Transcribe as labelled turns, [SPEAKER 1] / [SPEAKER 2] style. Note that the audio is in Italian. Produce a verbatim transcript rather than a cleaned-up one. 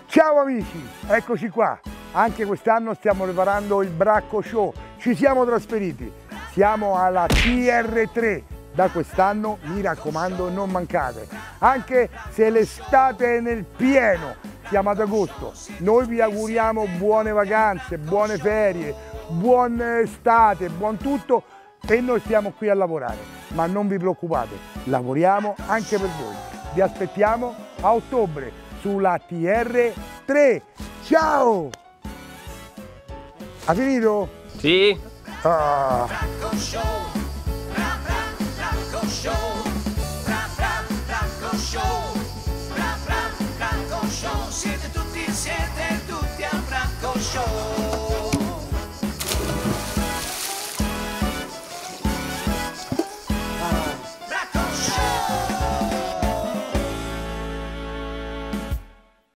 [SPEAKER 1] Ciao amici, eccoci qua. Anche quest'anno stiamo preparando il Bracco Show. Ci siamo trasferiti. Siamo alla T R tre. Da quest'anno, mi raccomando, non mancate. Anche se l'estate è nel pieno, siamo ad agosto. Noi vi auguriamo buone vacanze, buone ferie, buona estate, buon tutto. E noi stiamo qui a lavorare. Ma non vi preoccupate, lavoriamo anche per voi. Vi aspettiamo a ottobre sulla T R tre. Ciao! Ha finito?
[SPEAKER 2] Sì.
[SPEAKER 1] Ah.
[SPEAKER 3] Bracco Show, bra bra Bracco Show, bra bra Bracco Show, bra bra Bracco Show.